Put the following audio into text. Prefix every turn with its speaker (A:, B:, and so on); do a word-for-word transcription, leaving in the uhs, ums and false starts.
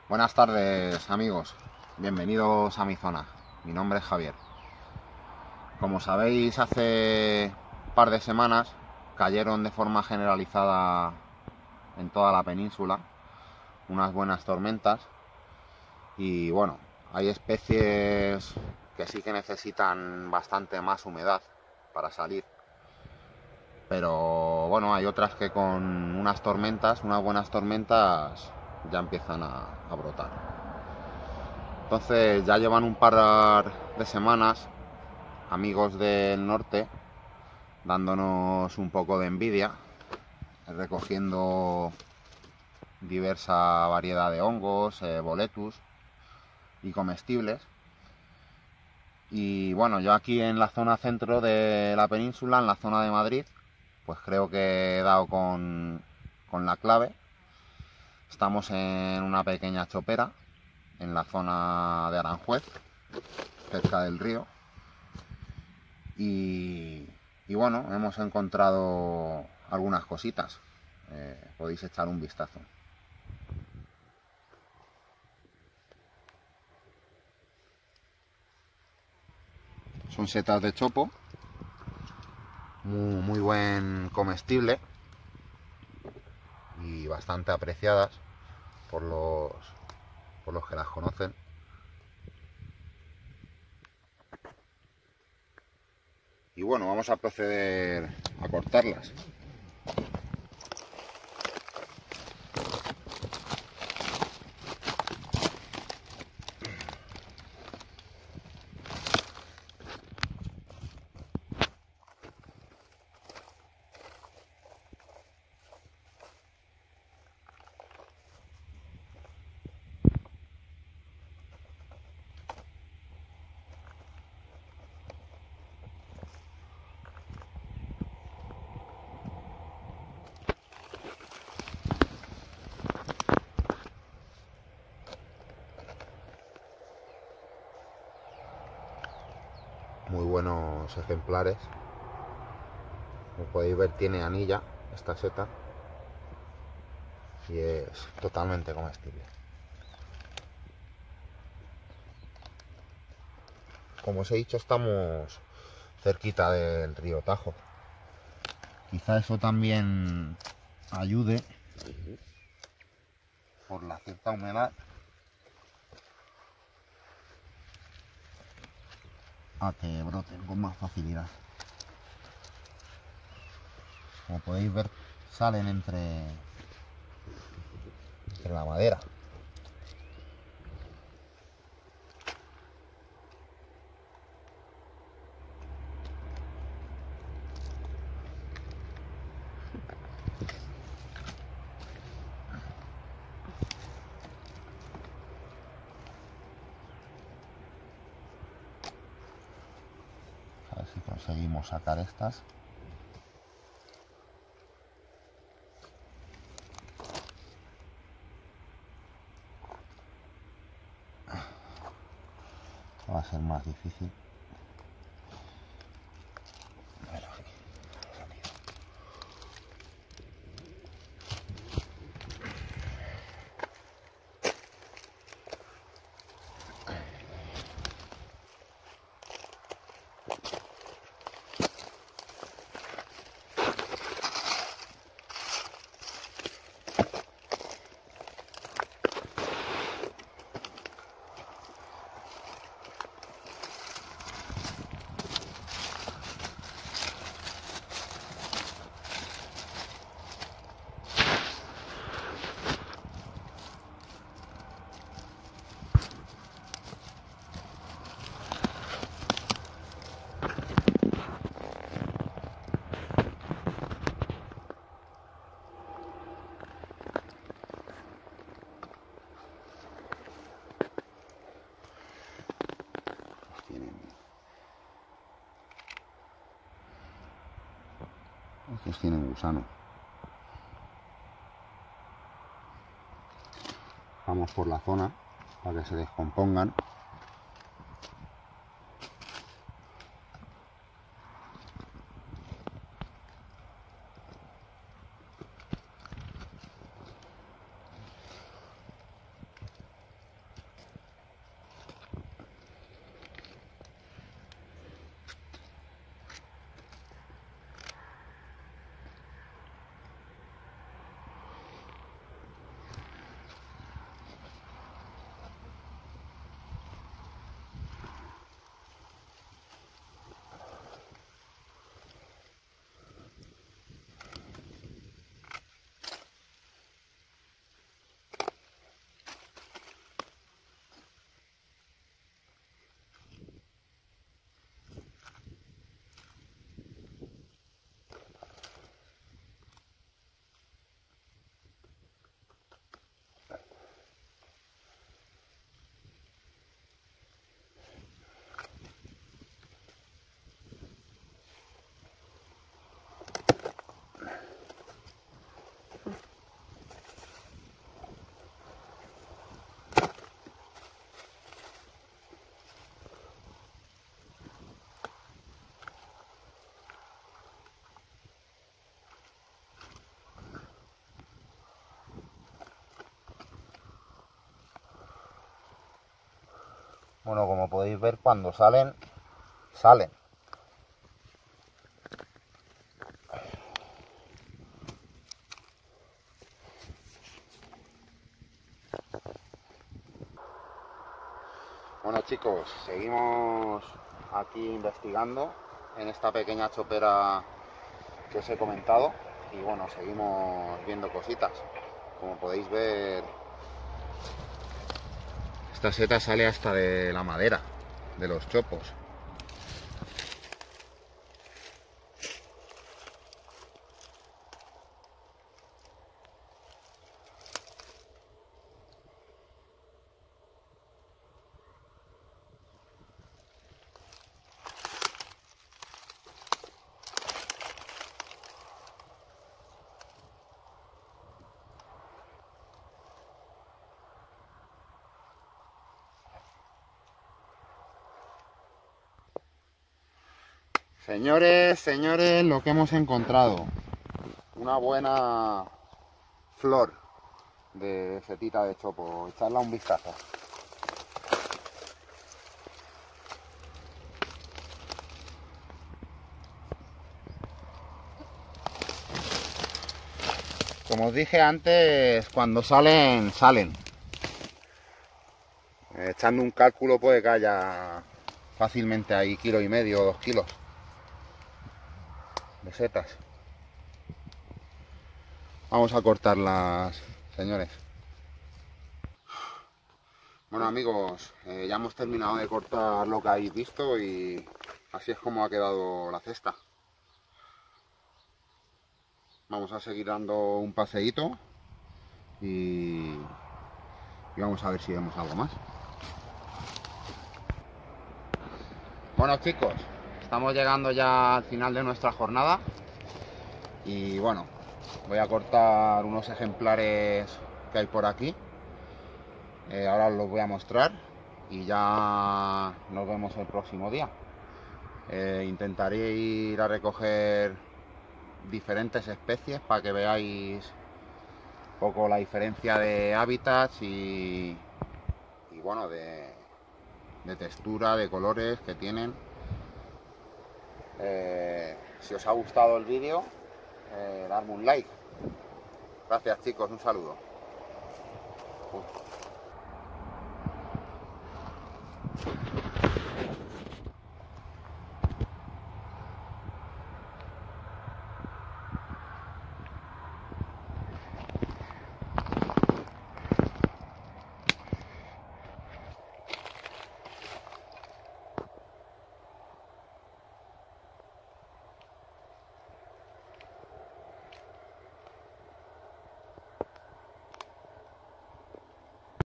A: Buenas tardes, amigos, bienvenidos a mi zona. Mi nombre es Javier. Como sabéis, hace un par de semanas cayeron de forma generalizada en toda la península unas buenas tormentas y bueno, hay especies que sí que necesitan bastante más humedad para salir, pero bueno, hay otras que con unas tormentas, unas buenas tormentas, ya empiezan a, a brotar. Entonces ya llevan un par de semanas amigos del norte dándonos un poco de envidia, recogiendo diversa variedad de hongos, eh, boletus y comestibles. Y bueno, yo aquí en la zona centro de la península, en la zona de Madrid, pues creo que he dado con, con la clave. Estamos en una pequeña chopera, en la zona de Aranjuez, cerca del río. Y, y bueno, hemos encontrado algunas cositas. Eh, podéis echar un vistazo. Son setas de chopo, muy, muy buen comestible y bastante apreciadas por los, por los que las conocen. Y bueno, vamos a proceder a cortarlas. Muy buenos ejemplares. Como podéis ver, tiene anilla esta seta y es totalmente comestible. Como os he dicho, estamos cerquita del río Tajo. Quizá eso también ayude por la cierta humedad a que broten con más facilidad. Como podéis ver, salen entre, entre la madera. A ver si conseguimos sacar estas. Va a ser más difícil. Pero sí, ha salido. Tienen, estos tienen gusano. Vamos por la zona para que se descompongan. Bueno, como podéis ver, cuando salen, salen. Bueno chicos, seguimos aquí investigando en esta pequeña chopera que os he comentado y bueno, seguimos viendo cositas. Como podéis ver, esta seta sale hasta de la madera de los chopos. Señores, señores, lo que hemos encontrado, una buena flor de setita de chopo, echarla un vistazo. Como os dije antes, cuando salen, salen. Echando un cálculo puede que haya fácilmente ahí kilo y medio o dos kilos de setas. Vamos a cortarlas, señores. Bueno amigos, eh, ya hemos terminado de cortar lo que habéis visto y así es como ha quedado la cesta. Vamos a seguir dando un paseíto y, y vamos a ver si vemos algo más. Bueno chicos, estamos llegando ya al final de nuestra jornada y bueno, voy a cortar unos ejemplares que hay por aquí. Eh, ahora os los voy a mostrar y ya nos vemos el próximo día. Eh, intentaré ir a recoger diferentes especies para que veáis un poco la diferencia de hábitats y, y bueno, de, de textura, de colores que tienen. Eh, si os ha gustado el vídeo, eh, darme un like. Gracias chicos, un saludo. Uy.